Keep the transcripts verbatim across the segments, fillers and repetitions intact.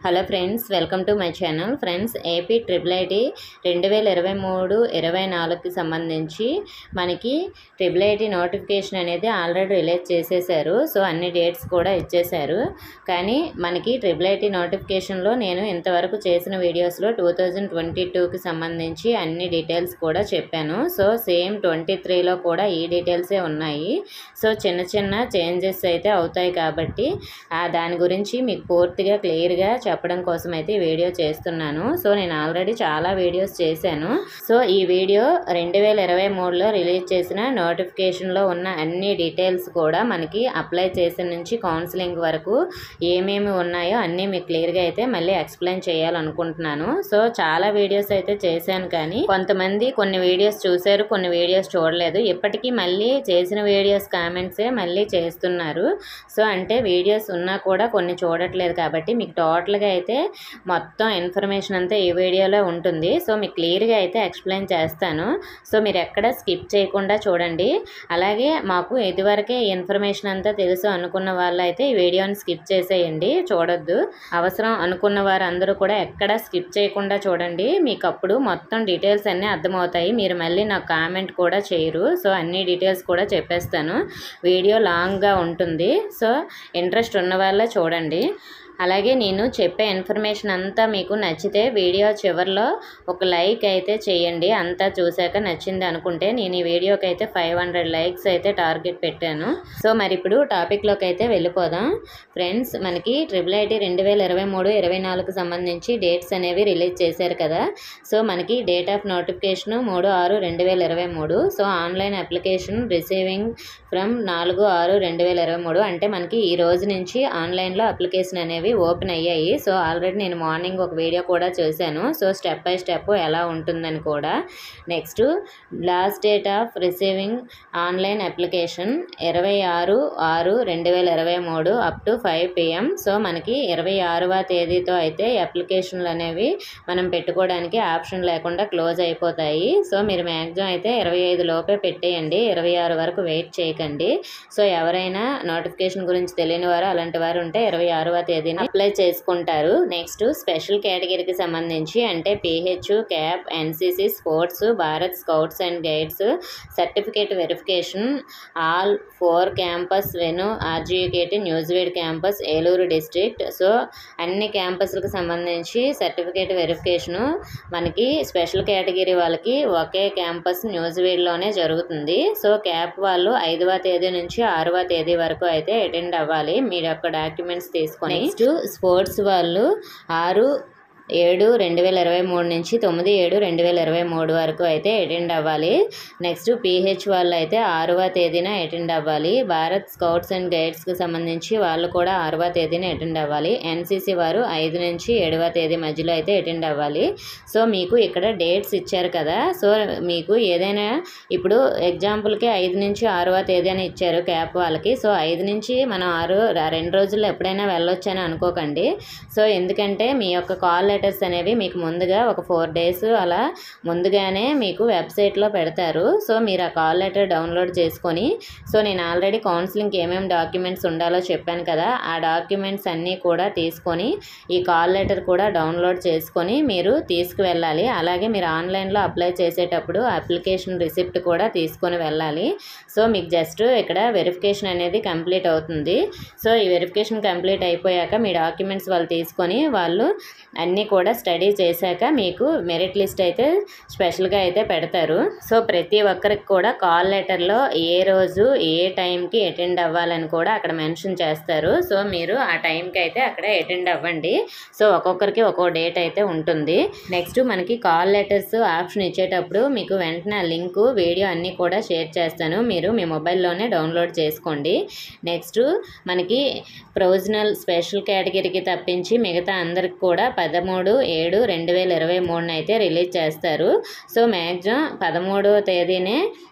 Hello friends, welcome to my channel. Friends, AP triple IT రెండు వేల ఇరవై మూడు ఇరవై నాలుగుకి సంబంధించి మనకి ట్రిపుల్ ఐటీ నోటిఫికేషన్ అనేది ఆల్రెడీ రిలీజ్ చేసేసారు. సో అన్ని డేట్స్ కూడా ఇచ్చేశారు. కానీ మనకి ట్రిపుల్ ఐటీ నోటిఫికేషన్లో నేను ఇంతవరకు చేసిన వీడియోస్లో టూ థౌజండ్ ట్వంటీ టూకి సంబంధించి అన్ని డీటెయిల్స్ కూడా చెప్పాను. సో సేమ్ ట్వంటీ త్రీలో కూడా ఈ డీటెయిల్సే ఉన్నాయి. సో చిన్న చిన్న చేంజెస్ అయితే అవుతాయి కాబట్టి దాని గురించి మీకు పూర్తిగా క్లియర్గా చెప్పడం కోసం అయితే ఈ వీడియో చేస్తున్నాను. సో నేను ఆల్రెడీ చాలా వీడియోస్ చేశాను. సో ఈ వీడియో రెండు వేల ఇరవై మూడులో రిలీజ్ చేసిన నోటిఫికేషన్లో ఉన్న అన్ని డీటెయిల్స్ కూడా మనకి అప్లై చేసిన నుంచి కౌన్సిలింగ్ వరకు ఏమేమి ఉన్నాయో అన్నీ మీకు క్లియర్గా అయితే మళ్ళీ ఎక్స్ప్లెయిన్ చేయాలనుకుంటున్నాను. సో చాలా వీడియోస్ అయితే చేశాను, కానీ కొంతమంది కొన్ని వీడియోస్ చూశారు, కొన్ని వీడియోస్ చూడలేదు. ఇప్పటికీ మళ్ళీ చేసిన వీడియోస్ కామెంట్సే మళ్ళీ చేస్తున్నారు. సో అంటే వీడియోస్ ఉన్నా కూడా కొన్ని చూడట్లేదు కాబట్టి మీకు టోటల్గా అయితే మొత్తం ఇన్ఫర్మేషన్ అంతా ఈ వీడియోలో ఉంటుంది. సో మీకు క్లియర్గా అయితే ఎక్స్ప్లెయిన్ చేస్తాను. సో మీరు ఎక్కడ స్కిప్ చేయకుండా చూడండి. అలాగే మాకు ఇదివరకే ఈ ఇన్ఫర్మేషన్ అంతా తెలుసు అనుకున్న వాళ్ళు అయితే ఈ వీడియోని స్కిప్ చేసేయండి, చూడొద్దు. అవసరం అనుకున్న వారు అందరూ కూడా ఎక్కడ స్కిప్ చేయకుండా చూడండి. మీకు అప్పుడు మొత్తం డీటెయిల్స్ అన్నీ అర్థమవుతాయి. మీరు మళ్ళీ నాకు కామెంట్ కూడా చేయరు. సో అన్ని డీటెయిల్స్ కూడా చెప్పేస్తాను. వీడియో లాంగ్గా ఉంటుంది. సో ఇంట్రెస్ట్ ఉన్న వాళ్ళే చూడండి. అలాగే నేను చెప్పే ఇన్ఫర్మేషన్ అంతా మీకు నచ్చితే వీడియో చివరిలో ఒక లైక్ అయితే చేయండి. అంతా చూశాక నచ్చింది అనుకుంటే నేను ఈ వీడియోకి అయితే ఫైవ్ హండ్రెడ్ లైక్స్ అయితే టార్గెట్ పెట్టాను. సో మరి ఇప్పుడు టాపిక్లోకి అయితే వెళ్ళిపోదాం. ఫ్రెండ్స్, మనకి ట్రిపుల్ ఐటీ రెండు వేల ఇరవై మూడు ఇరవై నాలుగుకి సంబంధించి డేట్స్ అనేవి రిలీజ్ చేశారు కదా. సో మనకి డేట్ ఆఫ్ నోటిఫికేషన్ మూడు ఆరు రెండు వేల ఇరవై మూడు. So online application receiving from నాలుగు ఆరు రెండు వేల ఇరవై మూడు అంటే మనకి ఈ రోజు నుంచి ఆన్లైన్లో అప్లికేషన్ అనేవి ఓపెన్ అయ్యాయి. సో ఆల్రెడీ నేను మార్నింగ్ ఒక వీడియో కూడా చేశాను. సో స్టెప్ బై స్టెప్ ఎలా ఉంటుందని కూడా. Next, last date of receiving online application ఇరవై ఆరు ఆరు రెండు వేల ఇరవై మూడు up to five PM. So మనకి ఇరవై ఆరవ తేదీతో అయితే అప్లికేషన్లు అనేవి మనం పెట్టుకోవడానికి ఆప్షన్ లేకుండా క్లోజ్ అయిపోతాయి. సో మీరు మ్యాక్సిమం అయితే ఇరవై ఐదు లోపే పెట్టేయండి, ఇరవై ఆరు వరకు వెయిట్ చేయకండి. సో ఎవరైనా నోటిఫికేషన్ గురించి తెలియని వారు అలాంటి వారు ఉంటే ఇరవై ఆరవ తేదీన అప్లై చేసుకుంటారు. నెక్స్ట్, స్పెషల్ కేటగిరీకి సంబంధించి అంటే PH, CAP, NCC, sports, Bharat scouts and guides certificate verification all four campus venue RGUKT Nuzvid campus Eluru district. So అన్ని క్యాంపస్లకు సంబంధించి సర్టిఫికేట్ వెరిఫికేషను మనకి స్పెషల్ కేటగిరీ వాళ్ళకి ఒకే క్యాంపస్ న్యూజివీడ్లోనే జరుగుతుంది. సో క్యాప్ వాళ్ళు ఐదవ తేదీ నుంచి ఆరవ తేదీ వరకు అయితే అటెండ్ అవ్వాలి మీరు యొక్క డాక్యుమెంట్స్ తీసుకొని. నెక్స్ట్, స్పోర్ట్స్ వాళ్ళు ఆరు ఏడు రెండు వేల ఇరవై మూడు నుంచి తొమ్మిది ఏడు రెండు వేల ఇరవై మూడు వరకు అయితే అటెండ్ అవ్వాలి. నెక్స్ట్, పిహెచ్ వాళ్ళు అయితే ఆరవ తేదీన అటెండ్ అవ్వాలి. భారత్ స్కౌట్స్ అండ్ గైడ్స్కి సంబంధించి వాళ్ళు కూడా ఆరవ తేదీన అటెండ్ అవ్వాలి. ఎన్సిసి వారు ఐదు నుంచి ఏడవ తేదీ మధ్యలో అయితే అటెండ్ అవ్వాలి. సో మీకు ఇక్కడ డేట్స్ ఇచ్చారు కదా. సో మీకు ఏదైనా ఇప్పుడు ఎగ్జాంపుల్కి ఐదు నుంచి ఆరవ తేదీ అని ఇచ్చారు క్యాప్ వాళ్ళకి. సో ఐదు నుంచి మనం ఆరు రెండు రోజుల్లో ఎప్పుడైనా వెళ్ళొచ్చు అని అనుకోకండి. సో ఎందుకంటే మీ యొక్క కాల్ లెటర్స్ అనేవి మీకు ముందుగా ఒక ఫోర్ డేస్ అలా ముందుగానే మీకు వెబ్సైట్లో పెడతారు. సో మీరు ఆ కాల్ లెటర్ డౌన్లోడ్ చేసుకొని, సో నేను ఆల్రెడీ కౌన్సిలింగ్కి ఏమేమి డాక్యుమెంట్స్ ఉండాలో చెప్పాను కదా, ఆ డాక్యుమెంట్స్ అన్నీ కూడా తీసుకొని ఈ కాల్ లెటర్ కూడా డౌన్లోడ్ చేసుకొని మీరు తీసుకువెళ్ళాలి. అలాగే మీరు ఆన్లైన్లో అప్లై చేసేటప్పుడు అప్లికేషన్ రిసిప్ట్ కూడా తీసుకొని వెళ్ళాలి. సో మీకు జస్ట్ ఇక్కడ వెరిఫికేషన్ అనేది కంప్లీట్ అవుతుంది. సో ఈ వెరిఫికేషన్ కంప్లీట్ అయిపోయాక మీ డాక్యుమెంట్స్ వాళ్ళు తీసుకొని వాళ్ళు అన్నీ కూడా స్టడీ చేశాక మీకు మెరిట్ లిస్ట్ అయితే స్పెషల్గా అయితే పెడతారు. సో ప్రతి ఒక్కరికి కూడా కాల్ లెటర్లో ఏ రోజు ఏ టైంకి అటెండ్ అవ్వాలని కూడా అక్కడ మెన్షన్ చేస్తారు. సో మీరు ఆ టైంకి అయితే అక్కడ అటెండ్ అవ్వండి. సో ఒక్కొక్కరికి ఒక్కో డేట్ అయితే ఉంటుంది. నెక్స్ట్, మనకి కాల్ లెటర్స్ ఆప్షన్ ఇచ్చేటప్పుడు మీకు వెంటనే ఆ లింకు వీడియో అన్నీ కూడా షేర్ చేస్తాను, మీరు మీ మొబైల్లోనే డౌన్లోడ్ చేసుకోండి. నెక్స్ట్, మనకి ప్రొవిజనల్ స్పెషల్ కేటగిరీకి తప్పించి మిగతా అందరికి కూడా పదమూడు ఏడు రెండు వేల ఇరవై మూడున అయితే రిలీజ్ చేస్తారు. సో మ్యాక్సిమం పదమూడవ తేదీనే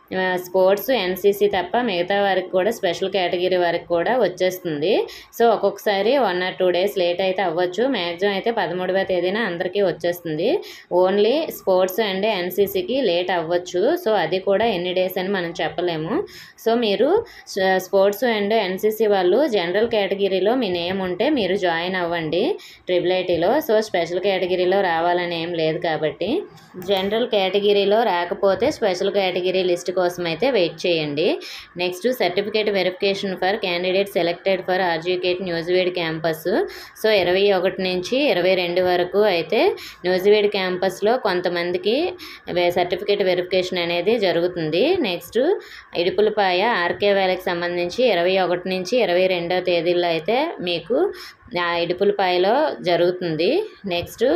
స్పోర్ట్స్ ఎన్సీసీ తప్ప మిగతా వారికి కూడా స్పెషల్ కేటగిరీ వారికి కూడా వచ్చేస్తుంది. సో ఒక్కొక్కసారి one or two days late అయితే అవ్వచ్చు. మ్యాక్సిమం అయితే పదమూడవ తేదీన అందరికీ వచ్చేస్తుంది. ఓన్లీ స్పోర్ట్స్ అండ్ ఎన్సీసీకి లేట్ అవ్వచ్చు. సో అది కూడా ఎన్ని డేస్ అని మనం చెప్పలేము. సో మీరు స్పోర్ట్స్ అండ్ ఎన్సీసీ వాళ్ళు జనరల్ కేటగిరీలో మీ నేమ్ ఉంటే మీరు జాయిన్ అవ్వండి ట్రిపుల్ ఐటీలో. సో స్పెషల్ కేటగిరీలో రావాలని ఏం లేదు కాబట్టి జనరల్ కేటగిరీలో రాకపోతే స్పెషల్ కేటగిరీ లిస్ట్ కోసం అయితే వెయిట్ చేయండి. Next certificate verification for candidate selected for RGKT Nuzvid campus. So ఇరవై ఒకటి నుంచి ఇరవై రెండు వరకు అయితే న్యూజివీడ్ క్యాంపస్లో కొంతమందికి సర్టిఫికేట్ వెరిఫికేషన్ అనేది జరుగుతుంది. నెక్స్ట్ ఇడుపులపాయ ఆర్కే వ్యాలీకి సంబంధించి ఇరవై ఒకటి నుంచి ఇరవై రెండవ తేదీల్లో అయితే మీకు ఇడుపులపాయలో జరుగుతుంది. నెక్స్ట్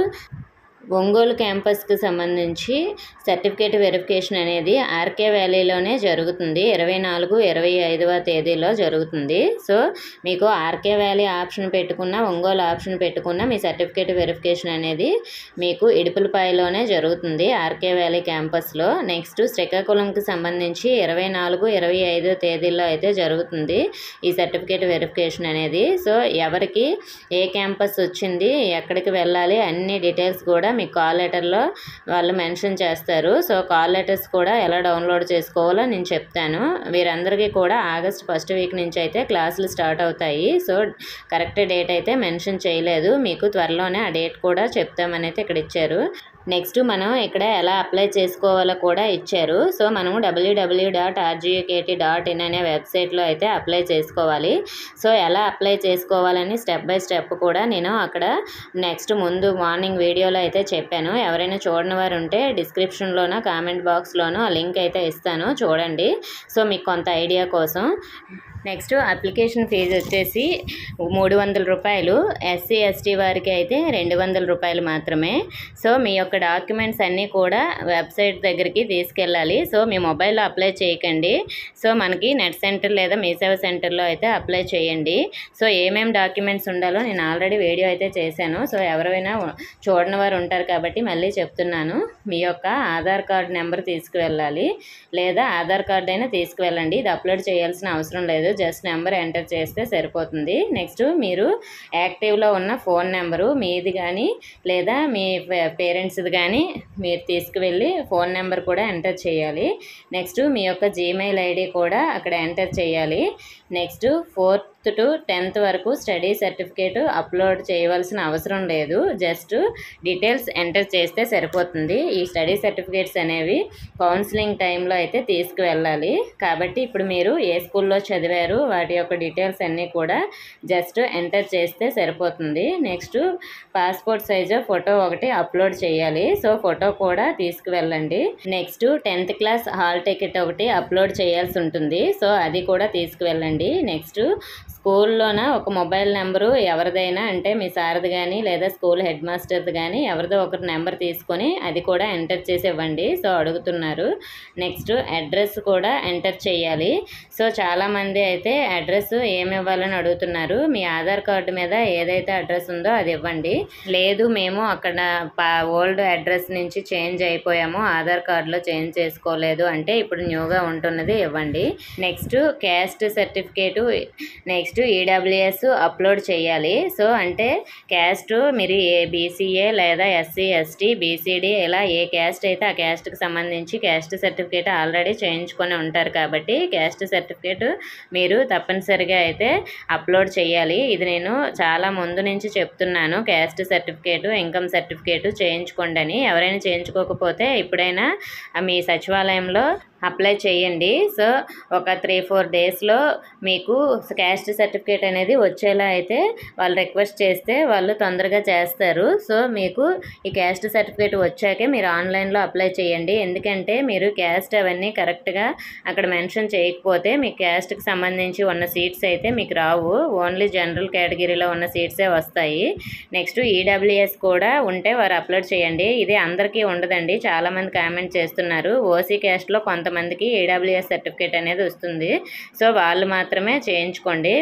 ఒంగోలు క్యాంపస్కి సంబంధించి సర్టిఫికేట్ వెరిఫికేషన్ అనేది ఆర్కే వ్యాలీలోనే జరుగుతుంది. ఇరవై నాలుగు ఇరవై ఐదవ తేదీలో జరుగుతుంది. సో మీకు ఆర్కే వ్యాలీ ఆప్షన్ పెట్టుకున్న ఒంగోలు ఆప్షన్ పెట్టుకున్న మీ సర్టిఫికేట్ వెరిఫికేషన్ అనేది మీకు ఇడుపులపాయలోనే జరుగుతుంది ఆర్కే వ్యాలీ క్యాంపస్లో. నెక్స్ట్ శ్రీకాకుళంకి సంబంధించి ఇరవై నాలుగు ఇరవై ఐదో తేదీల్లో అయితే జరుగుతుంది ఈ సర్టిఫికేట్ వెరిఫికేషన్ అనేది. సో ఎవరికి ఏ క్యాంపస్ వచ్చింది, ఎక్కడికి వెళ్ళాలి, అన్ని డీటెయిల్స్ కూడా మీ కాల్ లెటర్లో వాళ్ళు మెన్షన్ చేస్తారు. సో కాల్ లెటర్స్ కూడా ఎలా డౌన్లోడ్ చేసుకోవాలో నేను చెప్తాను. వీరందరికీ కూడా ఆగస్ట్ ఫస్ట్ వీక్ నుంచి అయితే క్లాసులు స్టార్ట్ అవుతాయి. సో కరెక్ట్ డేట్ అయితే మెన్షన్ చేయలేదు, మీకు త్వరలోనే ఆ డేట్ కూడా చెప్తామని అయితే ఇక్కడ ఇచ్చారు. నెక్స్ట్ మనం ఇక్కడ ఎలా అప్లై చేసుకోవాలో కూడా ఇచ్చారు. సో మనము WW dot RGKT dot in అనే వెబ్సైట్లో అయితే అప్లై చేసుకోవాలి. సో ఎలా అప్లై చేసుకోవాలని స్టెప్ బై స్టెప్ కూడా నేను అక్కడ నెక్స్ట్ ముందు మార్నింగ్ వీడియోలో అయితే చెప్పాను. ఎవరైనా చూడని వారు ఉంటే డిస్క్రిప్షన్లోనో కామెంట్ బాక్స్లోనో ఆ లింక్ అయితే ఇస్తాను, చూడండి. సో మీకు కొంత ఐడియా కోసం. నెక్స్ట్ అప్లికేషన్ ఫీజు వచ్చేసి మూడు వందల రూపాయలు, ఎస్సీ ఎస్టీ వారికి అయితే రెండు వందల రూపాయలు మాత్రమే. సో మీ యొక్క డాక్యుమెంట్స్ అన్నీ కూడా వెబ్సైట్ దగ్గరికి తీసుకెళ్ళాలి. సో మీ మొబైల్లో అప్లై చేయకండి. సో మనకి నెట్ సెంటర్ లేదా మీ సేవ సెంటర్లో అయితే అప్లై చేయండి. సో ఏమేమి డాక్యుమెంట్స్ ఉండాలో నేను ఆల్రెడీ వీడియో అయితే చేశాను. సో ఎవరైనా చూడని వారు ఉంటారు కాబట్టి మళ్ళీ చెప్తున్నాను. మీ యొక్క ఆధార్ కార్డ్ నెంబర్ తీసుకువెళ్ళాలి, లేదా ఆధార్ కార్డ్ అయినా తీసుకువెళ్ళండి. ఇది అప్లోడ్ చేయాల్సిన అవసరం లేదు, జస్ట్ నెంబర్ ఎంటర్ చేస్తే సరిపోతుంది. నెక్స్ట్ మీరు యాక్టివ్లో ఉన్న ఫోన్ నెంబరు మీది కానీ లేదా మీ పేరెంట్స్ది కానీ మీరు తీసుకువెళ్ళి ఫోన్ నెంబర్ కూడా ఎంటర్ చేయాలి. నెక్స్ట్ మీ యొక్క జీమెయిల్ ఐడి కూడా అక్కడ ఎంటర్ చేయాలి. నెక్స్ట్ ఫోర్త్ టు టెన్త్ వరకు స్టడీ సర్టిఫికేట్ అప్లోడ్ చేయవలసిన అవసరం లేదు, జస్ట్ డీటెయిల్స్ ఎంటర్ చేస్తే సరిపోతుంది. ఈ స్టడీ సర్టిఫికేట్స్ అనేవి కౌన్సిలింగ్ టైంలో అయితే తీసుకువెళ్ళాలి. కాబట్టి ఇప్పుడు మీరు ఏ స్కూల్లో చదివారు వాటి యొక్క డీటెయిల్స్ అన్నీ కూడా జస్ట్ ఎంటర్ చేస్తే సరిపోతుంది. నెక్స్ట్ పాస్పోర్ట్ సైజు ఫోటో ఒకటి అప్లోడ్ చేయాలి. సో ఫోటో కూడా తీసుకువెళ్ళండి. Next tenth class hall ticket ఒకటి అప్లోడ్ చేయాల్సి ఉంటుంది. సో అది కూడా తీసుకువెళ్ళండి. నెక్స్ట్ స్కూల్లోన ఒక మొబైల్ నెంబరు ఎవరిదైనా, అంటే మీ సార్ది కానీ లేదా స్కూల్ హెడ్ మాస్టర్ది కానీ ఎవరిదో ఒకరి నెంబర్ తీసుకొని అది కూడా ఎంటర్ చేసి ఇవ్వండి. సో అడుగుతున్నారు. నెక్స్ట్ అడ్రస్ కూడా ఎంటర్ చేయాలి. సో చాలామంది అయితే అడ్రస్ ఏమి ఇవ్వాలని అడుగుతున్నారు. మీ ఆధార్ కార్డు మీద ఏదైతే అడ్రస్ ఉందో అది ఇవ్వండి. లేదు మేము అక్కడ ఓల్డ్ అడ్రస్ నుంచి చేంజ్ అయిపోయాము, ఆధార్ కార్డులో చేంజ్ చేసుకోలేదు అంటే ఇప్పుడు న్యూగా ఉంటున్నది ఇవ్వండి. Next caste certificate, next EWS upload చేయాలి. సో అంటే క్యాస్ట్ మీరు ఏ బీసీఏ లేదా ఎస్సీ ఎస్టీ బీసీడీ ఇలా ఏ క్యాస్ట్ అయితే ఆ క్యాస్ట్కి సంబంధించి క్యాస్ట్ సర్టిఫికేట్ ఆల్రెడీ చేయించుకొని ఉంటారు కాబట్టి క్యాస్ట్ సర్టిఫికేట్ మీరు తప్పనిసరిగా అయితే అప్లోడ్ చేయాలి. ఇది నేను చాలా ముందు నుంచి చెప్తున్నాను, క్యాస్ట్ సర్టిఫికేట్ ఇన్కమ్ సర్టిఫికేట్ చేయించుకోండి అని. ఎవరైనా చేయించుకోకపోతే ఇప్పుడైనా మీ సచివాలయంలో అప్లై చేయండి. సో ఒక త్రీ ఫోర్ డేస్లో మీకు క్యాస్ట్ సర్టిఫికేట్ అనేది వచ్చేలా అయితే వాళ్ళు రిక్వెస్ట్ చేస్తే వాళ్ళు తొందరగా చేస్తారు. సో మీకు ఈ క్యాస్ట్ సర్టిఫికేట్ వచ్చాకే మీరు ఆన్లైన్లో అప్లై చేయండి. ఎందుకంటే మీరు క్యాస్ట్ అవన్నీ కరెక్ట్గా అక్కడ మెన్షన్ చేయకపోతే మీ క్యాస్ట్కి సంబంధించి ఉన్న సీట్స్ అయితే మీకు రావు, ఓన్లీ జనరల్ కేటగిరీలో ఉన్న సీట్సే వస్తాయి. నెక్స్ట్ ఈడబ్ల్యూఎస్ కూడా ఉంటే వారు అప్లోడ్ చేయండి. ఇది అందరికీ ఉండదండి, చాలామంది కామెంట్ చేస్తున్నారు. ఓసీ క్యాస్ట్లో కొంత కొంతమందికి ఈడబ్ల్యూఎస్ సర్టిఫికేట్ అనేది వస్తుంది. సో వాళ్ళు మాత్రమే చేయించుకోండి,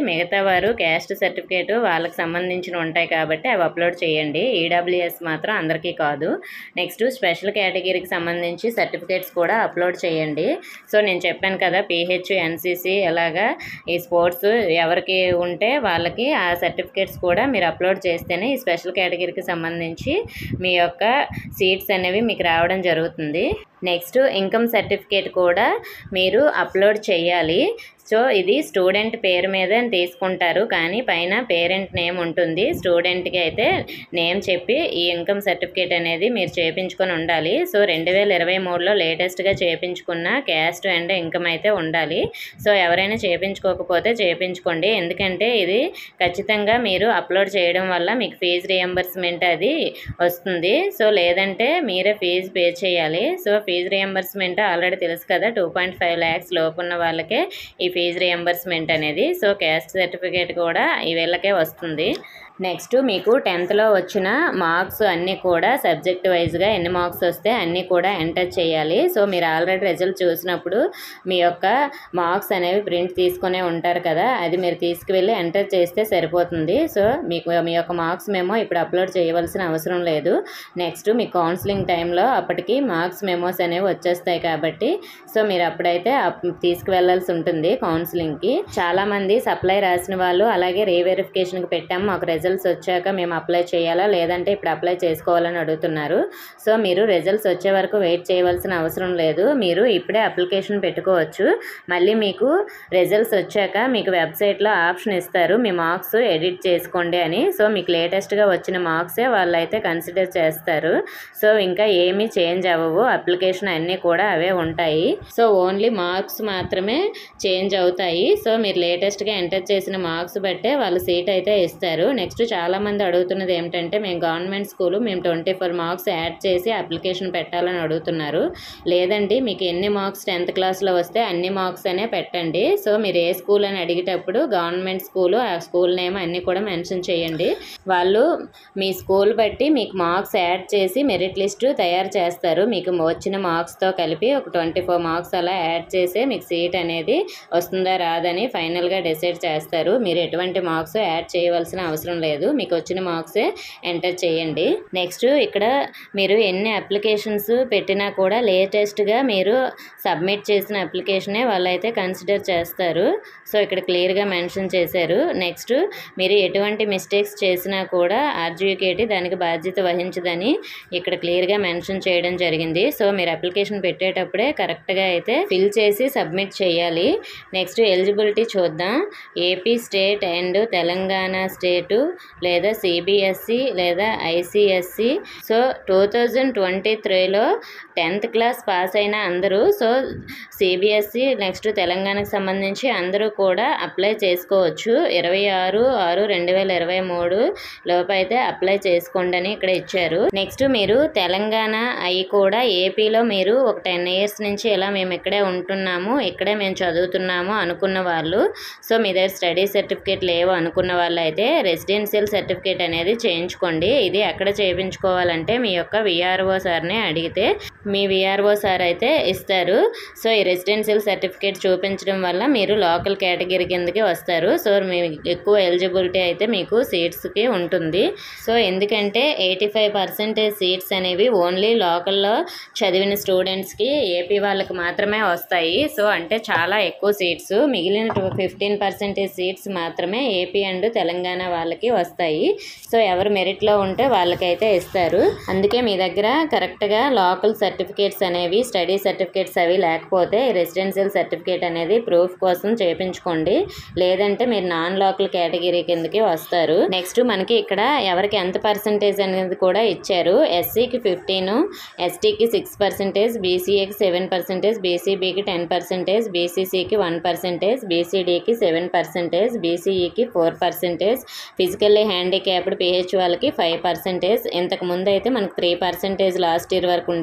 మిగతా వారు క్యాస్ట్ సర్టిఫికేట్ వాళ్ళకి సంబంధించిన ఉంటాయి కాబట్టి అవి అప్లోడ్ చేయండి. ఈడబ్ల్యూఎస్ మాత్రం అందరికీ కాదు. నెక్స్ట్ స్పెషల్ కేటగిరీకి సంబంధించి సర్టిఫికేట్స్ కూడా అప్లోడ్ చేయండి. సో నేను చెప్పాను కదా పీహెచ్, ఎన్సీసీ ఎలాగా ఈ స్పోర్ట్స్ ఎవరికి ఉంటే వాళ్ళకి ఆ సర్టిఫికేట్స్ కూడా మీరు అప్లోడ్ చేస్తేనే ఈ స్పెషల్ కేటగిరీకి సంబంధించి మీ యొక్క సీట్స్ అనేవి మీకు రావడం జరుగుతుంది. నెక్స్ట్ ఇన్కమ్ సర్టిఫికేట్ కూడా మీరు అప్లోడ్ చేయాలి. సో ఇది స్టూడెంట్ పేరు మీద తీసుకుంటారు కానీ పైన పేరెంట్ నేమ్ ఉంటుంది. స్టూడెంట్కి అయితే నేమ్ చెప్పి ఈ ఇన్కమ్ సర్టిఫికేట్ అనేది మీరు చేయించుకొని ఉండాలి. సో రెండు వేల ఇరవై మూడులో లేటెస్ట్గా చేయించుకున్న క్యాస్ట్ అండ్ ఇన్కమ్ అయితే ఉండాలి. సో ఎవరైనా చేయించుకోకపోతే చేయించుకోండి, ఎందుకంటే ఇది ఖచ్చితంగా మీరు అప్లోడ్ చేయడం వల్ల మీకు ఫీజు రియంబర్స్మెంట్ అది వస్తుంది. సో లేదంటే మీరే ఫీజు పే చేయాలి. సో ఫీజు రియంబర్స్మెంట్ ఆల్రెడీ తెలుసు కదా, టూ పాయింట్ ఫైవ్ ల్యాక్స్ లోపు ఉన్న వాళ్ళకే ఈ ఫీజు రియంబర్స్మెంట్ అనేది. సో క్యాస్ట్ సర్టిఫికేట్ కూడా ఈ వీళ్ళకే వస్తుంది. నెక్స్ట్ మీకు టెన్త్లో వచ్చిన మార్క్స్ అన్నీ కూడా సబ్జెక్ట్ వైజ్గా ఎన్ని మార్క్స్ వస్తే అన్నీ కూడా ఎంటర్ చేయాలి. సో మీరు ఆల్రెడీ రిజల్ట్ చూసినప్పుడు మీ యొక్క మార్క్స్ అనేవి ప్రింట్ తీసుకునే ఉంటారు కదా, అది మీరు తీసుకువెళ్ళి ఎంటర్ చేస్తే సరిపోతుంది. సో మీకు మీ యొక్క మార్క్స్ మెమో ఇప్పుడు అప్లోడ్ చేయవలసిన అవసరం లేదు. నెక్స్ట్ మీ కౌన్సిలింగ్ టైంలో అప్పటికి మార్క్స్ మెమోస్ అనేవి వచ్చేస్తాయి కాబట్టి సో మీరు అప్పుడైతే తీసుకువెళ్ళాల్సి ఉంటుంది కౌన్సిలింగ్కి. చాలామంది సప్లై రాసిన వాళ్ళు అలాగే రీవెరిఫికేషన్కి పెట్టాము, మాకు రిజల్ట్ రిజల్ట్స్ వచ్చాక మేము అప్లై చేయాలా లేదంటే ఇప్పుడు అప్లై చేసుకోవాలని అడుగుతున్నారు. సో మీరు రిజల్ట్స్ వచ్చే వరకు వెయిట్ చేయవలసిన అవసరం లేదు, మీరు ఇప్పుడే అప్లికేషన్ పెట్టుకోవచ్చు. మళ్ళీ మీకు రిజల్ట్స్ వచ్చాక మీకు వెబ్సైట్లో ఆప్షన్ ఇస్తారు మీ మార్క్స్ ఎడిట్ చేసుకోండి అని. సో మీకు లేటెస్ట్గా వచ్చిన మార్క్సే వాళ్ళు అయితే కన్సిడర్ చేస్తారు. సో ఇంకా ఏమీ చేంజ్ అవ్వవు, అప్లికేషన్ అన్నీ కూడా అవే ఉంటాయి. సో ఓన్లీ మార్క్స్ మాత్రమే చేంజ్ అవుతాయి. సో మీరు లేటెస్ట్గా ఎంటర్ చేసిన మార్క్స్ బట్టే వాళ్ళు సీట్ అయితే ఇస్తారు. నెక్స్ట్ చాలామంది అడుగుతున్నది ఏమిటంటే మేము గవర్నమెంట్ స్కూలు మేము ట్వంటీ ఫోర్ మార్క్స్ యాడ్ చేసి అప్లికేషన్ పెట్టాలని అడుగుతున్నారు. లేదండి, మీకు ఎన్ని మార్క్స్ టెన్త్ క్లాస్లో వస్తే అన్ని మార్క్స్ అనే పెట్టండి. సో మీరు ఏ స్కూల్ అని అడిగేటప్పుడు గవర్నమెంట్ స్కూలు ఆ స్కూల్ నేమ్ అన్నీ కూడా మెన్షన్ చేయండి. వాళ్ళు మీ స్కూల్ బట్టి మీకు మార్క్స్ యాడ్ చేసి మెరిట్ లిస్టు తయారు చేస్తారు. మీకు వచ్చిన మార్క్స్తో కలిపి ఒక ట్వంటీ ఫోర్ మార్క్స్ అలా యాడ్ చేసి మీకు సీట్ అనేది వస్తుందా రాదని ఫైనల్గా డిసైడ్ చేస్తారు. మీరు ఎటువంటి మార్క్స్ యాడ్ చేయవలసిన అవసరం లేదు, మీకు వచ్చిన మార్క్సే ఎంటర్ చేయండి. నెక్స్ట్ ఇక్కడ మీరు ఎన్ని అప్లికేషన్స్ పెట్టినా కూడా లేటెస్ట్గా మీరు సబ్మిట్ చేసిన అప్లికేషనే వాళ్ళైతే కన్సిడర్ చేస్తారు. సో ఇక్కడ క్లియర్గా మెన్షన్ చేశారు. నెక్స్ట్ మీరు ఎటువంటి మిస్టేక్స్ చేసినా కూడా ఆర్జీయూకేటీ దానికి బాధ్యత వహించదని ఇక్కడ క్లియర్గా మెన్షన్ చేయడం జరిగింది. సో మీరు అప్లికేషన్ పెట్టేటప్పుడే కరెక్ట్గా అయితే ఫిల్ చేసి సబ్మిట్ చేయాలి. నెక్స్ట్ ఎలిజిబిలిటీ చూద్దాం. AP state and Telangana state లేదా సిబిఎస్సి లేదా ICSE. So two thousand twenty త్రీలో టెన్త్ క్లాస్ పాస్ అయిన అందరూ సో సిబిఎస్సి నెక్స్ట్ తెలంగాణకు సంబంధించి అందరూ కూడా అప్లై చేసుకోవచ్చు. ఇరవై ఆరు ఆరు రెండు వేల ఇరవై మూడు లోపు అయితే అప్లై చేసుకోండి అని ఇక్కడ ఇచ్చారు. నెక్స్ట్ మీరు తెలంగాణ అయి కూడా ఏపీలో మీరు ఒక టెన్ ఇయర్స్ నుంచి ఇలా మేము ఇక్కడే ఉంటున్నాము, ఇక్కడే మేము చదువుతున్నాము అనుకున్న వాళ్ళు, సో మీ దగ్గర స్టడీ సర్టిఫికేట్ లేవు అనుకున్న వాళ్ళు అయితే రెసిడెన్షియల్ సర్టిఫికేట్ అనేది చేయించుకోండి. ఇది ఎక్కడ చేయించుకోవాలంటే మీ యొక్క విఆర్ఓ సార్ని అడిగితే మీ విఆర్ఓ సార్ అయితే ఇస్తారు. సో ఈ రెసిడెన్షియల్ సర్టిఫికేట్ చూపించడం వల్ల మీరు లోకల్ కేటగిరీ కిందకి వస్తారు. సో మీ ఎక్కువ ఎలిజిబిలిటీ అయితే మీకు సీట్స్కి ఉంటుంది. సో ఎందుకంటే ఎయిటీ ఫైవ్ పర్సెంటేజ్ సీట్స్ అనేవి ఓన్లీ లోకల్లో చదివిన స్టూడెంట్స్కి ఏపీ వాళ్ళకి మాత్రమే వస్తాయి. సో అంటే చాలా ఎక్కువ సీట్స్, మిగిలిన టూ ఫిఫ్టీన్ పర్సెంటేజ్ సీట్స్ మాత్రమే ఏపీ అండ్ తెలంగాణ వాళ్ళకి వస్తాయి. సో ఎవరు మెరిట్లో ఉంటే వాళ్ళకైతే ఇస్తారు. అందుకే మీ దగ్గర కరెక్ట్గా లోకల్ సర్టిఫికేట్స్ అనేవి స్టడీ సర్టిఫికేట్స్ అవి లేకపోతే రెసిడెన్షియల్ సర్టిఫికేట్ అనేది ప్రూఫ్ కోసం చేయించుకోండి, లేదంటే మీరు నాన్ లోకల్ కేటగిరీ కిందకి వస్తారు. నెక్స్ట్ మనకి ఇక్కడ ఎవరికి ఎంత పర్సెంటేజ్ అనేది కూడా ఇచ్చారు. ఎస్సీకి ఫిఫ్టీన్, ఎస్టీకి సిక్స్ పర్సెంటేజ్, బీసీఏకి సెవెన్ పర్సెంటేజ్, బీసీబీకి టెన్ పర్సెంటేజ్, బీసీసీకి వన్ పర్సెంటేజ్, బీసీడీకి సెవెన్ పర్సెంటేజ్, బీసీఈకి four percentage, physically handicapped PH వాళ్ళకి ఫైవ్ పర్సెంటేజ్. ఇంతకు ముందు అయితే మనకు త్రీ పర్సెంటేజ్ లాస్ట్ ఇయర్ వరకు ఉండేది, ఇప్పుడు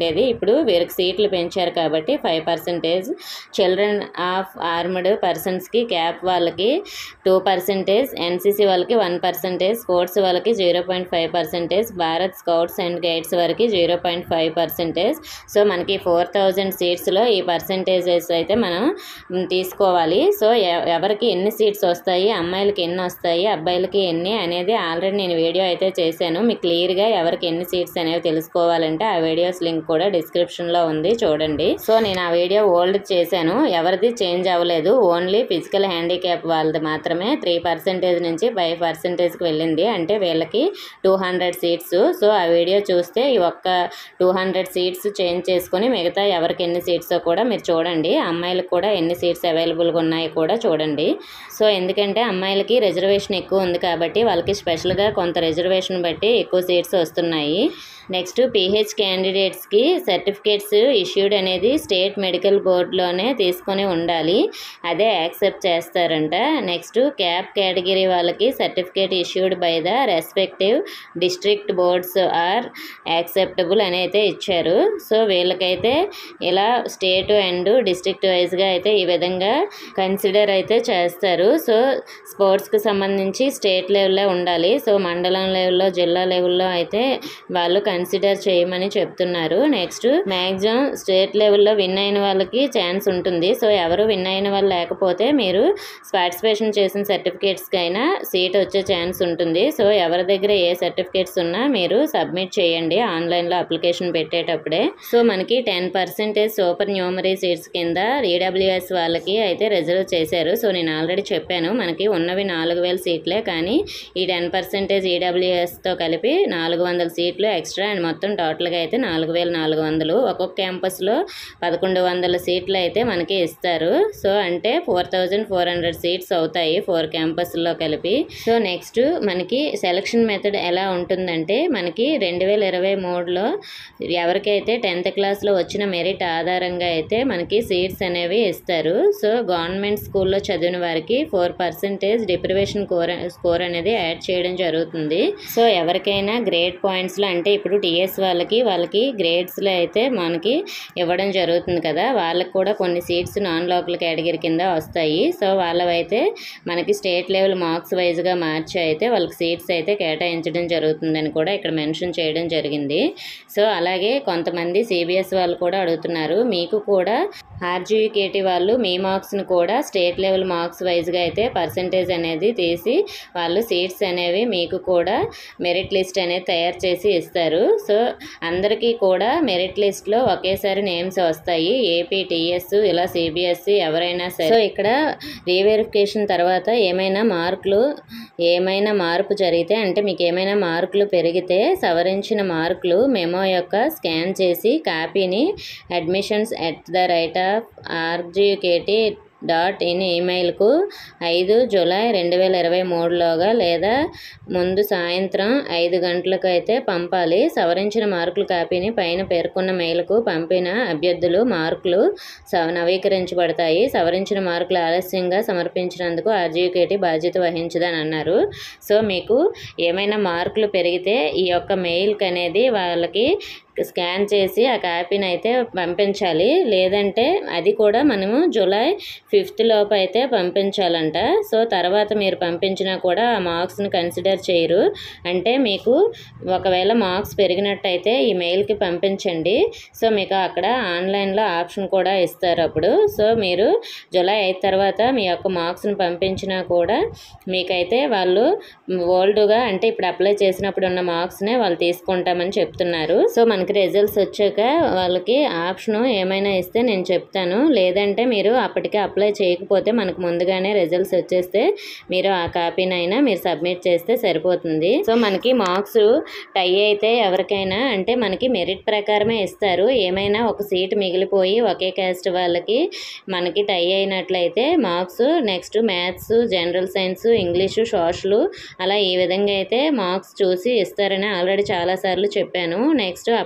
ఇప్పుడు వీరికి సీట్లు పెంచారు కాబట్టి five percentage, children of armed పర్సన్స్కి క్యాప్ వాళ్ళకి టూ పర్సెంటేజ్, ఎన్సీసీ వాళ్ళకి వన్ పర్సెంటేజ్, స్పోర్ట్స్ వాళ్ళకి zero point five percentage, Bharat scouts and guides వరకు zero point five percentage. So మనకి ఫోర్ థౌజండ్ సీట్స్లో ఈ పర్సెంటేజెస్ అయితే మనం తీసుకోవాలి. సో ఎవరికి ఎన్ని సీట్స్ వస్తాయి, అమ్మాయిలకి ఎన్ని వస్తాయి, అబ్బాయిలకి ఎన్ని అనేది ఆల్రెడీ నేను వీడియో అయితే చేశాను. మీకు క్లియర్గా ఎవరికి ఎన్ని సీట్స్ అనేవి తెలుసుకోవాలంటే ఆ వీడియోస్ లింక్ కూడా డిస్క్రిప్షన్లో ఉంది, చూడండి. సో నేను ఆ వీడియో ఓల్డ్ చేశాను, ఎవరిది చేంజ్ అవ్వలేదు. ఓన్లీ ఫిజికల్ హ్యాండిక్యాప్ వాళ్ళది మాత్రమే త్రీ పర్సెంటేజ్ నుంచి ఫైవ్ పర్సెంటేజ్కి వెళ్ళింది, అంటే వీళ్ళకి టూ హండ్రెడ్ సీట్స్. సో ఆ వీడియో చూస్తే ఈ ఒక్క టూ హండ్రెడ్ సీట్స్ చేంజ్ చేసుకొని మిగతా ఎవరికి ఎన్ని సీట్స్ కూడా మీరు చూడండి. అమ్మాయిలకు కూడా ఎన్ని సీట్స్ అవైలబుల్గా ఉన్నాయి కూడా చూడండి. సో ఎందుకంటే అమ్మాయిలకి రిజర్వేషన్ ఎక్కువ ఉంది కాబట్టి వాళ్ళకి స్పెషల్గా కొంత రిజర్వేషన్ బట్టి ఎక్కువ సీట్స్ వస్తున్నాయి. నెక్స్ట్ పీహెచ్ క్యాండిడేట్స్కి సర్టిఫికేట్స్ ఇష్యూడ్ అనేది స్టేట్ మెడికల్ బోర్డులోనే తీసుకొని ఉండాలి, అదే యాక్సెప్ట్ చేస్తారంట. నెక్స్ట్ క్యాప్ కేటగిరీ వాళ్ళకి certificate issued by the respective district boards are acceptable అని అయితే ఇచ్చారు. సో వీళ్ళకైతే ఇలా స్టేట్ అండ్ డిస్ట్రిక్ట్ వైజ్గా అయితే ఈ విధంగా కన్సిడర్ అయితే చేస్తారు. సో స్పోర్ట్స్కి సంబంధించి స్టేట్ లెవెల్లో ఉండాలి, సో మండలం లెవెల్లో జిల్లా లెవెల్లో అయితే వాళ్ళు కన్సిడర్ చేయమని చెప్తున్నారు. నెక్స్ట్ మ్యాక్సిమం స్టేట్ లెవెల్లో విన్ అయిన వాళ్ళకి ఛాన్స్ ఉంటుంది. సో ఎవరు విన్ అయిన వాళ్ళు లేకపోతే మీరు పార్టిసిపేషన్ చేసిన సర్టిఫికేట్స్కి అయినా సీట్ వచ్చే ఛాన్స్ ఉంటుంది. సో ఎవరి దగ్గర ఏ సర్టిఫికేట్స్ ఉన్నా మీరు సబ్మిట్ చేయండి ఆన్లైన్లో అప్లికేషన్ పెట్టేటప్పుడే. సో మనకి ten percentage supernumerary seats కింద ఈడబ్ల్యూఎస్ వాళ్ళకి అయితే రిజర్వ్ చేశారు. సో నేను ఆల్రెడీ చెప్పాను మనకి ఉన్నవి నాలుగు వేల సీట్లే, కానీ ఈ టెన్ పర్సెంటేజ్ ఈడబ్ల్యూఎస్తో కలిపి నాలుగు వందల సీట్లు ఎక్స్ట్రా అండ్ మొత్తం టోటల్గా అయితే నాలుగు వేల నాలుగు వందలు. ఒక్కొక్క క్యాంపస్లో పదకొండు వందల సీట్లు అయితే మనకి ఇస్తారు. సో అంటే four thousand four hundred seats అవుతాయి ఫోర్ క్యాంపస్లో కలిపి. సో నెక్స్ట్ మనకి సెలక్షన్ మెథడ్ ఎలా ఉంటుందంటే మనకి రెండు వేల ఇరవై మూడులో ఎవరికైతే టెన్త్ క్లాస్లో వచ్చిన మెరిట్ ఆధారంగా అయితే మనకి సీట్స్ అనేవి ఇస్తారు. సో గవర్నమెంట్ స్కూల్లో చదివిన వారికి four percentage deprivation core score అనేది యాడ్ చేయడం జరుగుతుంది. సో ఎవరికైనా గ్రేడ్ పాయింట్స్లో అంటే ఇప్పుడు టీఎస్ వాళ్ళకి వాళ్ళకి గ్రేడ్స్లో అయితే మనకి ఇవ్వడం జరుగుతుంది కదా, వాళ్ళకి కూడా కొన్ని సీట్స్ నాన్ లోకల్ కేటగిరీ కింద వస్తాయి. సో వాళ్ళవైతే మనకి స్టేట్ లెవెల్ మార్క్స్ వైజ్గా మార్చి అయితే వాళ్ళకి సీట్స్ అయితే కేటాయించడం జరుగుతుందని కూడా ఇక్కడ మెన్షన్ చేయడం జరిగింది. సో అలాగే కొంతమంది సిబిఎస్ వాళ్ళు కూడా అడుగుతున్నారు, మీకు కూడా ఆర్జీయూకేటీ వాళ్ళు మీ మార్క్స్ని కూడా స్టేట్ లెవెల్ మార్క్స్ వైజ్గా అయితే పర్సంటేజ్ అనేది తీసి వాళ్ళు సీట్స్ అనేవి మీకు కూడా మెరిట్ లిస్ట్ అనేది తయారు చేసి ఇస్తారు. సో అందరికీ కూడా మెరిట్ లిస్ట్లో ఒకేసారి నేమ్స్ వస్తాయి, ఏపీ, టీఎస్, ఇలా సిబిఎస్ఈ ఎవరైనా సరే. సో ఇక్కడ రీవెరిఫికేషన్ తర్వాత ఏమైనా మార్కులు ఏమైనా మార్పు జరిగితే అంటే మీకు ఏమైనా మార్కులు పెరిగితే సవరించిన మార్కులు మెమో యొక్క స్కాన్ చేసి కాపీని admissions at the rate of RGUKT dot in ఈమెయిల్కు ఐదు జూలై రెండు వేల ఇరవై మూడులోగా లేదా ముందు సాయంత్రం ఐదు గంటలకు అయితే పంపాలి. సవరించిన మార్కుల కాపీని పైన పేర్కొన్న మెయిల్కు పంపిన అభ్యర్థులు మార్కులు నవీకరించబడతాయి. సవరించిన మార్కులు ఆలస్యంగా సమర్పించినందుకు ఆర్జీయూకేటీ బాధ్యత వహించదని అన్నారు. సో మీకు ఏమైనా మార్కులు పెరిగితే ఈ యొక్క మెయిల్కి అనేది వాళ్ళకి స్కాన్ చేసి ఆ కాపీని అయితే పంపించాలి, లేదంటే అది కూడా మనము జూలై ఫిఫ్త్ లోపు అయితే పంపించాలంట. సో తర్వాత మీరు పంపించినా కూడా ఆ మార్క్స్ని కన్సిడర్ చేయరు. అంటే మీకు ఒకవేళ మార్క్స్ పెరిగినట్టయితే ఈ మెయిల్కి పంపించండి. సో మీకు అక్కడ ఆన్లైన్లో ఆప్షన్ కూడా ఇస్తారు అప్పుడు. సో మీరు జూలై ఐదు తర్వాత మీ యొక్క మార్క్స్ని పంపించినా కూడా మీకైతే వాళ్ళు ఓల్డ్గా అంటే ఇప్పుడు అప్లై చేసినప్పుడు ఉన్న మార్క్స్నే వాళ్ళు తీసుకుంటామని చెప్తున్నారు. సో మన మనకి రిజల్ట్స్ వచ్చాక వాళ్ళకి ఆప్షను ఏమైనా ఇస్తే నేను చెప్తాను, లేదంటే మీరు అప్పటికే అప్లై చేయకపోతే మనకు ముందుగానే రిజల్ట్స్ వచ్చేస్తే మీరు ఆ కాపీనైనా మీరు సబ్మిట్ చేస్తే సరిపోతుంది. సో మనకి మార్క్స్ టై అయితే ఎవరికైనా అంటే మనకి మెరిట్ ప్రకారమే ఇస్తారు. ఏమైనా ఒక సీట్ మిగిలిపోయి ఒకే క్యాస్ట్ వాళ్ళకి మనకి టై అయినట్లయితే marks next maths, general science, English, social అలా ఈ విధంగా అయితే మార్క్స్ చూసి ఇస్తారని ఆల్రెడీ చాలాసార్లు చెప్పాను. నెక్స్ట్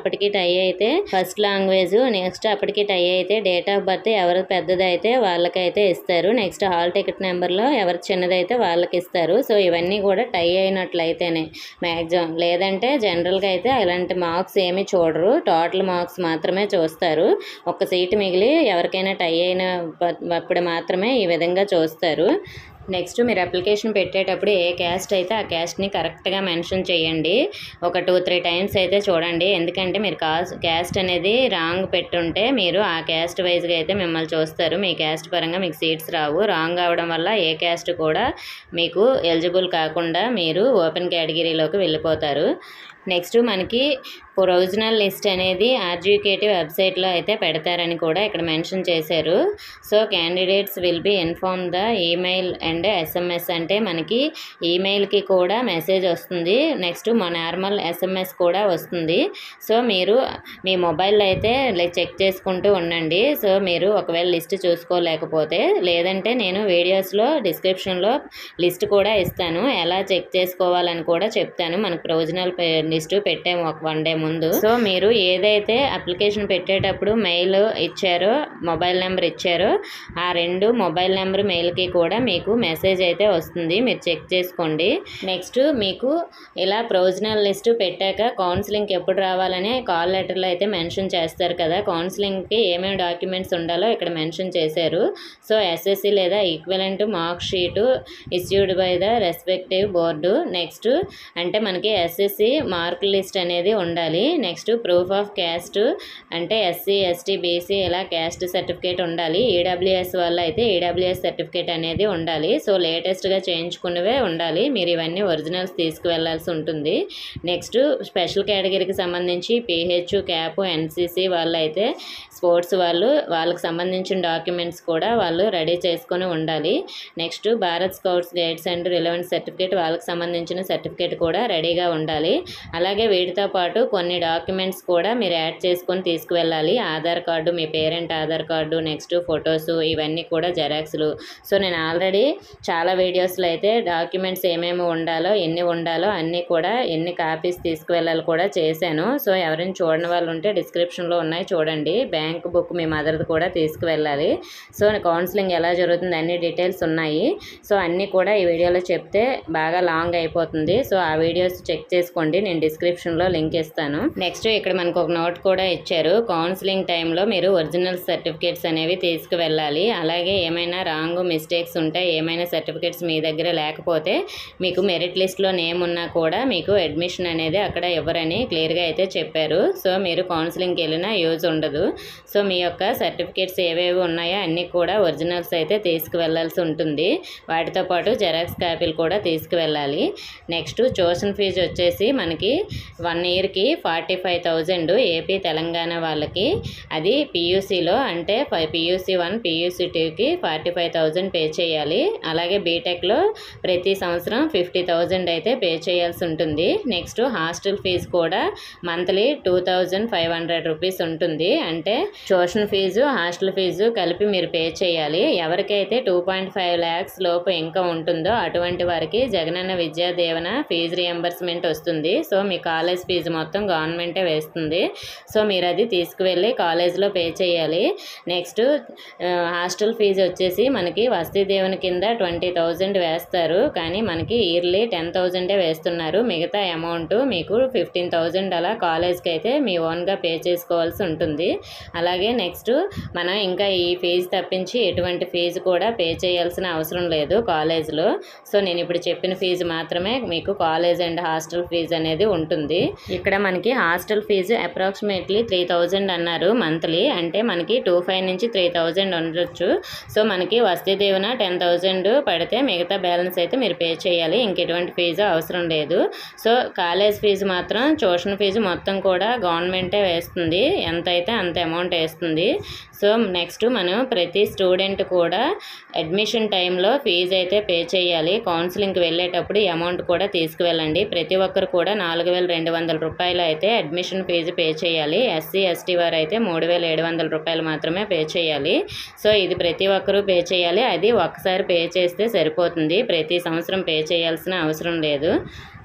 అప్పటికి టై అయితే ఫస్ట్ లాంగ్వేజ్, నెక్స్ట్ అప్పటికి టై అయితే డేట్ ఆఫ్ బర్త్ ఎవరు పెద్దదైతే వాళ్ళకైతే ఇస్తారు. నెక్స్ట్ హాల్ టికెట్ నెంబర్లో ఎవరు చిన్నదైతే వాళ్ళకి ఇస్తారు. సో ఇవన్నీ కూడా టై అయినట్లయితేనే మ్యాక్సిమం, లేదంటే జనరల్గా అయితే ఇలాంటి మార్క్స్ ఏమీ చూడరు, టోటల్ మార్క్స్ మాత్రమే చూస్తారు. ఒక సీటు మిగిలి ఎవరికైనా టై అయిన అప్పుడు మాత్రమే ఈ విధంగా చూస్తారు. నెక్స్ట్ మీరు అప్లికేషన్ పెట్టేటప్పుడు ఏ క్యాస్ట్ అయితే ఆ క్యాస్ట్ని కరెక్ట్గా మెన్షన్ చేయండి. ఒక టూ త్రీ టైమ్స్ అయితే చూడండి. ఎందుకంటే మీరు కాస్ట్ క్యాస్ట్ అనేది రాంగ్ పెట్టుంటే మీరు ఆ క్యాస్ట్ వైజ్గా అయితే మిమ్మల్ని చూస్తారు. మీ క్యాస్ట్ పరంగా మీకు సీట్స్ రావు. రాంగ్ అవడం వల్ల ఏ క్యాస్ట్ కూడా మీకు ఎలిజిబుల్ కాకుండా మీరు ఓపెన్ కేటగిరీలోకి వెళ్ళిపోతారు. నెక్స్ట్ మనకి ప్రొవిజనల్ లిస్ట్ అనేది ఆర్జీకేటీ వెబ్సైట్లో అయితే పెడతారని కూడా ఇక్కడ మెన్షన్ చేశారు. So candidates will be inform the email and SMS, అంటే మనకి ఈమెయిల్కి కూడా మెసేజ్ వస్తుంది. నెక్స్ట్ మా నార్మల్ ఎస్ఎంఎస్ కూడా వస్తుంది. సో మీరు మీ మొబైల్లో అయితే చెక్ చేసుకుంటూ ఉండండి. సో మీరు ఒకవేళ లిస్ట్ చూసుకోలేకపోతే, లేదంటే నేను వీడియోస్లో డిస్క్రిప్షన్లో లిస్ట్ కూడా ఇస్తాను, ఎలా చెక్ చేసుకోవాలని కూడా చెప్తాను. మనకు ప్రొవిజనల్ లిస్ట్ పెట్టాము ఒక వన్ డే ముందు. సో మీరు ఏదైతే అప్లికేషన్ పెట్టేటప్పుడు మెయిల్ ఇచ్చారో, మొబైల్ నెంబర్ ఇచ్చారో, ఆ రెండు మొబైల్ నెంబర్ మెయిల్కి కూడా మీకు మెసేజ్ అయితే వస్తుంది. మీరు చెక్ చేసుకోండి. నెక్స్ట్ మీకు ఇలా ప్రొవిజనల్ లిస్ట్ పెట్టాక కౌన్సిలింగ్కి ఎప్పుడు రావాలని కాల్ లెటర్లో అయితే మెన్షన్ చేస్తారు కదా. కౌన్సిలింగ్కి ఏమేమి డాక్యుమెంట్స్ ఉండాలో ఇక్కడ మెన్షన్ చేశారు. సో ఎస్ఎస్సి లేదా equivalent mark sheet issued by the respective board. Next అంటే మనకి ఎస్ఎస్సి మార్క్ లిస్ట్ అనేది ఉండాలి. నెక్స్ట్ ప్రూఫ్ ఆఫ్ క్యాస్ట్, అంటే ఎస్సీ ఎస్టీ బీసీ ఇలా క్యాస్ట్ సర్టిఫికేట్ ఉండాలి. ఈడబ్ల్యూఎస్ వల్ల అయితే ఈడబ్ల్యూఎస్ సర్టిఫికేట్ అనేది ఉండాలి. సో లేటెస్ట్గా చేయించుకున్నవే ఉండాలి. మీరు ఇవన్నీ ఒరిజినల్స్ తీసుకువెళ్లాల్సి ఉంటుంది. నెక్స్ట్ స్పెషల్ కేటగిరీకి సంబంధించి పీహెచ్, క్యాప్, ఎన్సీసీ వాళ్ళు అయితే స్పోర్ట్స్ వాళ్ళు, వాళ్ళకి సంబంధించిన డాక్యుమెంట్స్ కూడా వాళ్ళు రెడీ చేసుకొని ఉండాలి. Next Bharat scouts guides and relevant certificate, వాళ్ళకి సంబంధించిన సర్టిఫికేట్ కూడా రెడీగా ఉండాలి. అలాగే వీటితో పాటు కొన్ని డాక్యుమెంట్స్ కూడా మీరు యాడ్ చేసుకొని తీసుకువెళ్ళాలి. ఆధార్ కార్డు, మీ parent Aadhaar card, next photos, ఇవన్నీ కూడా జెరాక్స్లు. సో నేను ఆల్రెడీ చాలా వీడియోస్లో అయితే డాక్యుమెంట్స్ ఏమేమి ఉండాలో, ఎన్ని ఉండాలో అన్నీ కూడా, ఎన్ని కాపీస్ తీసుకువెళ్ళాలి కూడా చేశాను. సో ఎవరైనా చూడని వాళ్ళు ఉంటే డిస్క్రిప్షన్లో ఉన్నాయి చూడండి. బ్యాంక్ బుక్ మీ మదర్ది కూడా తీసుకువెళ్ళాలి. సో కౌన్సిలింగ్ ఎలా జరుగుతుంది అన్ని డీటెయిల్స్ ఉన్నాయి. సో అన్నీ కూడా ఈ వీడియోలో చెప్తే బాగా లాంగ్ అయిపోతుంది. సో ఆ వీడియోస్ చెక్ చేసుకోండి, నేను డిస్క్రిప్షన్లో లింక్ ఇస్తాను. నెక్స్ట్ ఇక్కడ మనకు ఒక నోట్ కూడా ఇచ్చారు. కౌన్సిలింగ్ టైంలో మీరు ఒరిజినల్ సర్టిఫికేట్స్ అనేవి తీసుకువెళ్ళాలి. అలాగే ఏమైనా రాంగ్ మిస్టేక్స్ ఉంటే, ఏమైనా సర్టిఫికేట్స్ మీ దగ్గర లేకపోతే, మీకు మెరిట్ లిస్ట్లో నేమ్ ఉన్నా కూడా మీకు అడ్మిషన్ అనేది అక్కడ ఇవ్వరని క్లియర్గా అయితే చెప్పారు. సో మీరు కౌన్సిలింగ్కి వెళ్ళినా యూజ్ ఉండదు. సో మీ యొక్క సర్టిఫికేట్స్ ఏవేవి ఉన్నాయో అన్నీ కూడా ఒరిజినల్స్ అయితే తీసుకువెళ్ళాల్సి ఉంటుంది. వాటితో పాటు జెరాక్స్ కాపీలు కూడా తీసుకువెళ్ళాలి. నెక్స్ట్ ట్యూషన్ ఫీజు వచ్చేసి మనకి వన్ ఇయర్కి forty five thousand AP Telangana వాళ్ళకి, అది పియూసీలో అంటే పియూసీ వన్ పియూసీ టూకి ఫార్టీ ఫైవ్ థౌజండ్ పే చేయాలి. అలాగే బీటెక్లో ప్రతి సంవత్సరం ఫిఫ్టీ థౌజండ్ అయితే పే చేయాల్సి ఉంటుంది. నెక్స్ట్ హాస్టల్ ఫీజు కూడా monthly two thousand five hundred rupees ఉంటుంది. అంటే ట్యూషన్ ఫీజు, హాస్టల్ ఫీజు కలిపి మీరు పే చేయాలి. ఎవరికైతే టూ పాయింట్ ఫైవ్ ల్యాక్స్ లోపు ఇన్కమ్ ఉంటుందో అటువంటి వారికి జగనన్న విద్యా దీవెన ఫీజు రియంబర్స్మెంట్ వస్తుంది. సో మీ కాలేజ్ ఫీజు మొత్తం గవర్నమెంటే వేస్తుంది. సో మీరు అది తీసుకువెళ్ళి కాలేజ్లో పే చేయాలి. నెక్స్ట్ హాస్టల్ ఫీజు వచ్చేసి మనకి వసతి దీవెన కింద ట్వంటీ థౌజండ్ వేస్తారు, కానీ మనకి ఇయర్లీ టెన్ థౌజండే వేస్తున్నారు. మిగతా అమౌంట్ మీకు ఫిఫ్టీన్ థౌజండ్ అలా కాలేజ్కి అయితే మీ ఓన్గా పే చేసుకోవాల్సి ఉంటుంది. అలాగే నెక్స్ట్ మనం ఇంకా ఈ ఫీజు తప్పించి ఎటువంటి ఫీజు కూడా పే చేయాల్సిన అవసరం లేదు కాలేజ్లో. సో నేను ఇప్పుడు చెప్పిన ఫీజు మాత్రమే మీకు కాలేజ్ అండ్ హాస్టల్ ఫీజు అనేది ఉంటుంది. ఇక్కడ మనకి hostel fee approximately three thousand అన్నారు మంత్లీ, అంటే మనకి టూ ఫైవ్ నుంచి త్రీ థౌజండ్ ఉండొచ్చు. సో మనకి వసతి దీవెన టెన్ థౌజండ్ పడితే మిగతా బ్యాలెన్స్ అయితే మీరు పే చేయాలి. ఇంకెటువంటి ఫీజు అవసరం లేదు. సో కాలేజ్ ఫీజు మాత్రం ట్యూషన్ ఫీజు మొత్తం కూడా గవర్నమెంటే వేస్తుంది, ఎంత అయితే అంత అమౌంట్ వేస్తుంది. సో నెక్స్ట్ మనం ప్రతి స్టూడెంట్ కూడా అడ్మిషన్ టైంలో ఫీజు అయితే పే చేయాలి. కౌన్సిలింగ్కి వెళ్ళేటప్పుడు ఈ అమౌంట్ కూడా తీసుకువెళ్ళండి. ప్రతి ఒక్కరు కూడా నాలుగు వేల రెండు వందల రూపాయలు అయితే అడ్మిషన్ ఫీజు పే చేయాలి. ఎస్సీ ఎస్టీ వారు అయితే మూడు వేల ఏడు వందల రూపాయలు మాత్రమే పే చేయాలి. సో ఇది ప్రతి ఒక్కరూ పే చేయాలి. అది ఒక్కసారి పే చేస్తే సరిపోతుంది, ప్రతి సంవత్సరం పే చేయాల్సిన అవసరం లేదు.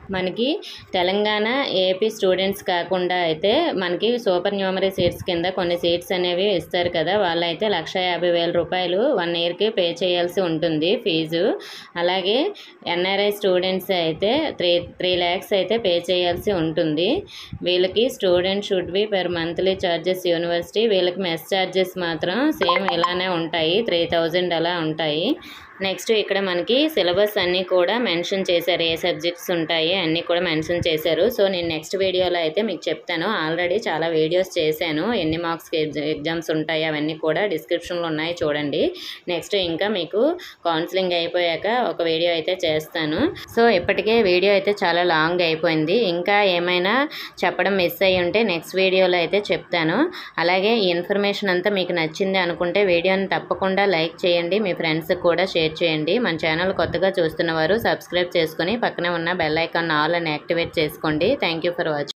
మనకి తెలంగాణ ఏపీ స్టూడెంట్స్ కాకుండా అయితే మనకి సూపర్ న్యూమరీ సీట్స్ కింద కొన్ని సీట్స్ అనేవి ఇస్తారు కదా, వాళ్ళైతే లక్ష యాభై వేల రూపాయలు వన్ ఇయర్కి పే చేయాల్సి ఉంటుంది ఫీజు. అలాగే ఎన్ఆర్ఐ స్టూడెంట్స్ అయితే త్రీ త్రీ ల్యాక్స్ అయితే పే చేయాల్సి ఉంటుంది. వీళ్ళకి student should be per monthly charges university, వీళ్ళకి మెస్ ఛార్జెస్ మాత్రం సేమ్ ఇలానే ఉంటాయి, త్రీ థౌజండ్ అలా ఉంటాయి. నెక్స్ట్ ఇక్కడ మనకి సిలబస్ అన్నీ కూడా మెన్షన్ చేశారు, ఏ సబ్జెక్ట్స్ ఉంటాయి అన్నీ కూడా మెన్షన్ చేశారు. సో నేను నెక్స్ట్ వీడియోలో అయితే మీకు చెప్తాను. ఆల్రెడీ చాలా వీడియోస్ చేశాను, ఎన్ని మార్క్స్కి ఎగ్జామ్స్ ఉంటాయి అవన్నీ కూడా డిస్క్రిప్షన్లో ఉన్నాయి చూడండి. నెక్స్ట్ ఇంకా మీకు కౌన్సిలింగ్ అయిపోయాక ఒక వీడియో అయితే చేస్తాను. సో ఇప్పటికే వీడియో అయితే చాలా లాంగ్ అయిపోయింది, ఇంకా ఏమైనా చెప్పడం మిస్ అయ్యి ఉంటే నెక్స్ట్ వీడియోలో అయితే చెప్తాను. అలాగే ఈ ఇన్ఫర్మేషన్ అంతా మీకు నచ్చింది అనుకుంటే వీడియోని తప్పకుండా లైక్ చేయండి, మీ ఫ్రెండ్స్కి కూడా షేర్ చేయండి. మన ఛానల్ కొత్తగా చూస్తున్న వారు సబ్స్క్రైబ్ చేసుకొని పక్కనే ఉన్న బెల్ ఐకాన్ ఆల్ అని యాక్టివేట్ చేసుకోండి. Thank you for watching.